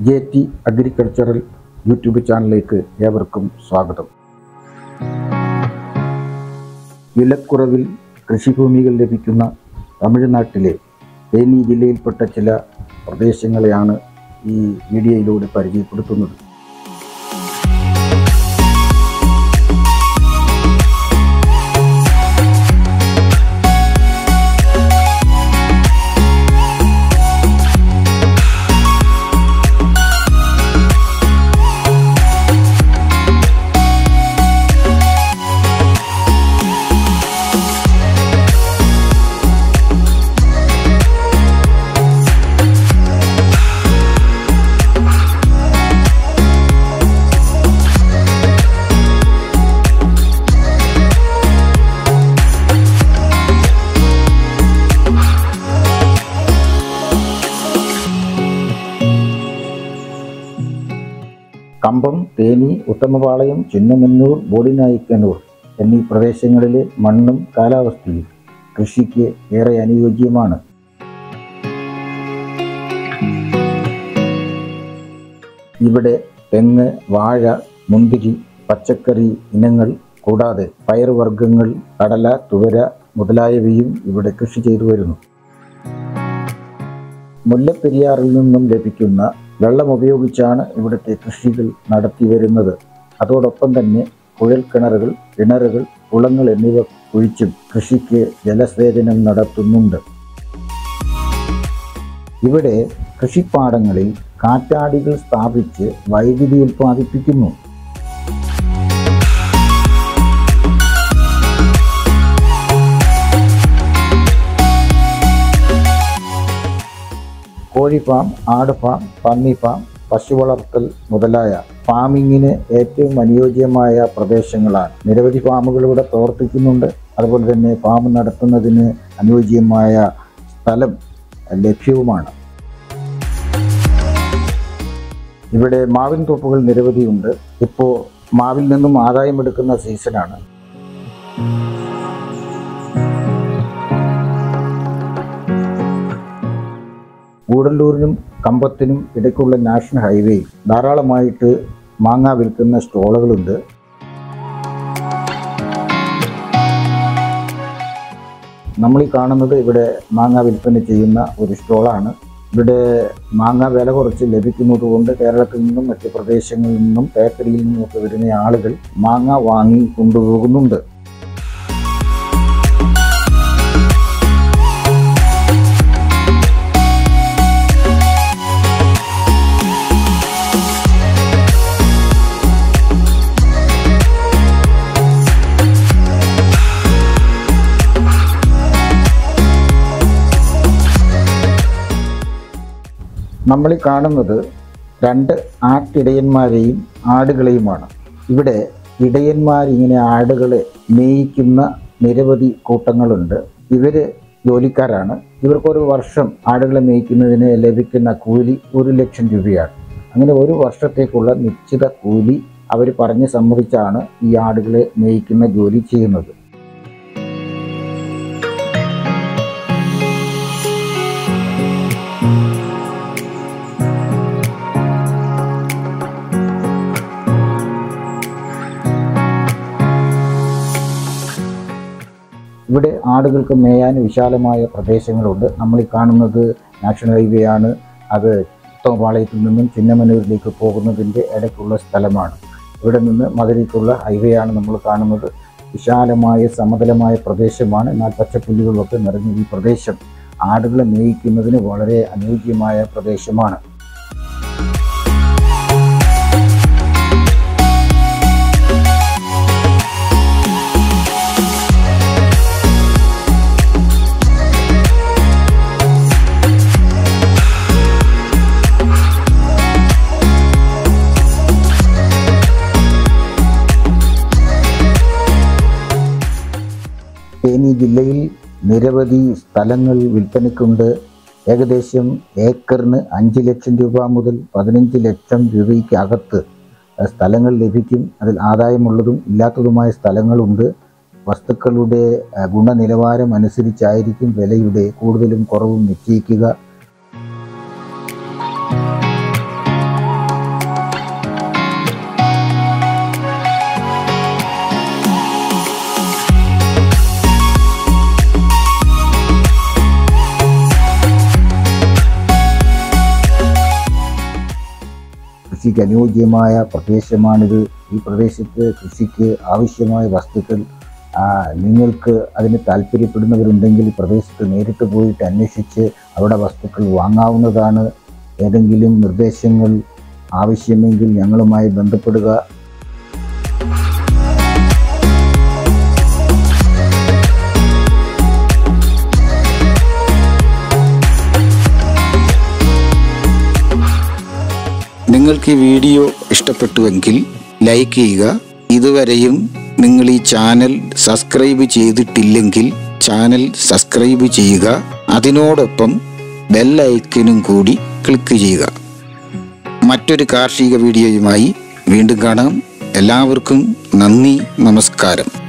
JT agricultural YouTube ചാനലിലേക്ക് ഏവർക്കും സ്വാഗതം. വിലക്കുറവിൽ കൃഷിഭൂമികൾ ലഭിക്കുന്ന തമിഴ്നാട്ടിലെ തേനി ജില്ലയിൽപ്പെട്ട ചില പ്രദേശങ്ങളെയാണ് ഈ വീഡിയോയിലൂടെ പരിചയപ്പെടുത്തുന്നത്. കമ്പം, തേനി, ഉത്തമപാളയം, ചിന്നമന്നൂർ, ബോഡിനായിക്കന്നൂർ എന്നീ പ്രദേശങ്ങളിലെ മണ്ണും കാലാവസ്ഥയും കൃഷിക്ക് ഏറെ അനുയോജ്യമാണ്. ഇവിടെ തെങ്ങ്, വാഴ, മുന്തിരി, പച്ചക്കറി ഇനങ്ങൾ കൂടാതെ പയറുവർഗ്ഗങ്ങൾ, കടല, തുവര മുതലായവയും ഇവിടെ കൃഷി ചെയ്തു വരുന്നു. മുല്ലപ്പെരിയാറിൽ നിന്നും ലഭിക്കുന്ന വെള്ളം ഉപയോഗിച്ചാണ് ഇവിടുത്തെ കൃഷികൾ നടത്തി വരുന്നത്. അതോടൊപ്പം തന്നെ കുഴൽക്കിണറുകൾ, കിണറുകൾ, കുളങ്ങൾ എന്നിവ കുഴിച്ചും കൃഷിക്ക് ജലസേചനം നടത്തുന്നുണ്ട്. ഇവിടെ കൃഷിപ്പാടങ്ങളിൽ കാറ്റാടികൾ സ്ഥാപിച്ച് വൈദ്യുതി ഉൽപ്പാദിപ്പിക്കുന്നു. കോഴി ഫാം, ആട് ഫാം, പന്നി ഫാം, പശു വളർത്തൽ മുതലായ ഫാമിങ്ങിന് ഏറ്റവും അനുയോജ്യമായ പ്രദേശങ്ങളാണ്. നിരവധി ഫാമുകൾ ഇവിടെ പ്രവർത്തിക്കുന്നുണ്ട്. അതുപോലെ തന്നെ ഫാം നടത്തുന്നതിന് അനുയോജ്യമായ സ്ഥലം ലഭ്യവുമാണ്. ഇവിടെ മാവിൻ തോപ്പുകൾ നിരവധിയുണ്ട്. ഇപ്പോൾ മാവിൽ നിന്നും ആദായമെടുക്കുന്ന സീസണാണ്. ഗൂഡല്ലൂരിനും കമ്പത്തിനും ഇടയ്ക്കുള്ള നാഷണൽ ഹൈവേയിൽ ധാരാളമായിട്ട് മാങ്ങ വിൽക്കുന്ന സ്റ്റോളുകളുണ്ട്. നമ്മൾ ഈ കാണുന്നത് ഇവിടെ മാങ്ങ വിൽപ്പന ചെയ്യുന്ന ഒരു സ്റ്റോളാണ്. ഇവിടെ മാങ്ങ വില കുറച്ച് ലഭിക്കുന്നത് കൊണ്ട് കേരളത്തിൽ നിന്നും മറ്റ് പ്രദേശങ്ങളിൽ നിന്നും ഫാക്ടറിയിൽ നിന്നുമൊക്കെ വരുന്ന ആളുകൾ മാങ്ങ വാങ്ങി കൊണ്ടുപോകുന്നുണ്ട്. നമ്മൾ ഈ കാണുന്നത് രണ്ട് ആട്ടിടയന്മാരെയും ആടുകളെയുമാണ്. ഇവിടെ ഇടയന്മാരിങ്ങനെ ആടുകളെ മേയിക്കുന്ന നിരവധി കൂട്ടങ്ങളുണ്ട്. ഇവർ ജോലിക്കാരാണ്. ഇവർക്കൊരു വർഷം ആടുകളെ മേയ്ക്കുന്നതിന് ലഭിക്കുന്ന കൂലി 1 ലക്ഷം രൂപയാണ്. അങ്ങനെ ഒരു വർഷത്തേക്കുള്ള നിശ്ചിത കൂലി അവർ പറഞ്ഞ് സമ്മതിച്ചാണ് ഈ ആടുകളെ മേയ്ക്കുന്ന ജോലി ചെയ്യുന്നത്. ഇവിടെ ആടുകൾക്ക് മേയാൻ വിശാലമായ പ്രദേശങ്ങളുണ്ട്. നമ്മൾ ഈ കാണുന്നത് നാഷണൽ ഹൈവേ ആണ്. അത് ഉത്തമപാളയത്തിൽ നിന്നും ചിന്നമന്നൂരിലേക്ക് പോകുന്നതിൻ്റെ ഇടയ്ക്കുള്ള സ്ഥലമാണ്. ഇവിടെ നിന്ന് മധുരയ്ക്കുള്ള ഹൈവേ ആണ് നമ്മൾ കാണുന്നത്. വിശാലമായ സമതലമായ പ്രദേശമാണ്. എന്നാൽ പച്ചപ്പുല്ലുകളൊക്കെ നിറഞ്ഞ ഈ പ്രദേശം ആടുകളെ മേയിക്കുന്നതിന് വളരെ അനുയോജ്യമായ പ്രദേശമാണ്. തേനി ജില്ലയിൽ നിരവധി സ്ഥലങ്ങൾ വിൽപ്പനയ്ക്കുണ്ട്. ഏകദേശം ഏക്കറിന് 5 ലക്ഷം രൂപ മുതൽ 15 ലക്ഷം രൂപയ്ക്ക് അകത്ത് സ്ഥലങ്ങൾ ലഭിക്കും. അതിൽ ആദായമുള്ളതും ഇല്ലാത്തതുമായ സ്ഥലങ്ങളുണ്ട്. വസ്തുക്കളുടെ ഗുണനിലവാരം അനുസരിച്ചായിരിക്കും വിലയുടെ കൂടുതലും കുറവും നിശ്ചയിക്കുക. കൃഷിക്ക് അനുയോജ്യമായ പ്രദേശമാണിത്. ഈ പ്രദേശത്ത് കൃഷിക്ക് ആവശ്യമായ വസ്തുക്കൾ നിങ്ങൾക്ക് അതിന് താല്പര്യപ്പെടുന്നവരുണ്ടെങ്കിൽ പ്രദേശത്ത് നേരിട്ട് പോയിട്ട് അന്വേഷിച്ച് അവിടെ വസ്തുക്കൾ വാങ്ങാവുന്നതാണ്. ഏതെങ്കിലും നിർദ്ദേശങ്ങൾ ആവശ്യമെങ്കിൽ ഞങ്ങളുമായി ബന്ധപ്പെടുക. നിങ്ങൾക്ക് ഈ വീഡിയോ ഇഷ്ടപ്പെട്ടുവെങ്കിൽ ലൈക്ക് ചെയ്യുക. ഇതുവരെയും നിങ്ങൾ ഈ ചാനൽ സബ്സ്ക്രൈബ് ചെയ്തിട്ടില്ലെങ്കിൽ ചാനൽ സബ്സ്ക്രൈബ് ചെയ്യുക. അതിനോടൊപ്പം ബെൽ ഐക്കനും കൂടി ക്ലിക്ക് ചെയ്യുക. മറ്റൊരു കാർഷിക വീഡിയോയുമായി വീണ്ടും കാണാം. എല്ലാവർക്കും നന്ദി, നമസ്കാരം.